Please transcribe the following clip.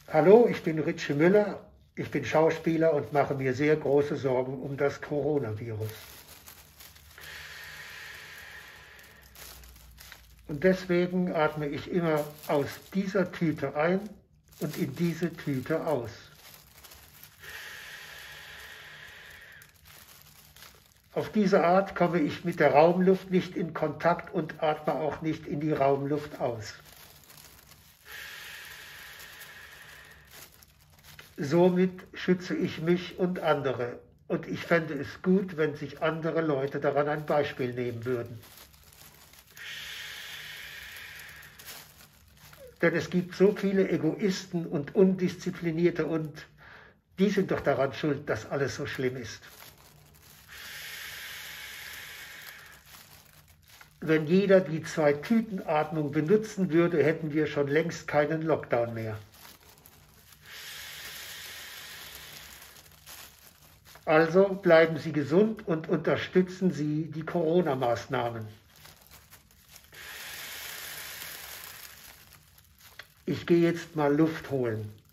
Hallo, ich bin Ritchie Müller, ich bin Schauspieler und mache mir sehr große Sorgen um das Coronavirus. Und deswegen atme ich immer aus dieser Tüte ein und in diese Tüte aus. Auf diese Art komme ich mit der Raumluft nicht in Kontakt und atme auch nicht in die Raumluft aus. Somit schütze ich mich und andere. Und ich fände es gut, wenn sich andere Leute daran ein Beispiel nehmen würden. Denn es gibt so viele Egoisten und Undisziplinierte und die sind doch daran schuld, dass alles so schlimm ist. Wenn jeder die Zwei-Tüten-Atmung benutzen würde, hätten wir schon längst keinen Lockdown mehr. Also bleiben Sie gesund und unterstützen Sie die Corona-Maßnahmen. Ich gehe jetzt mal Luft holen.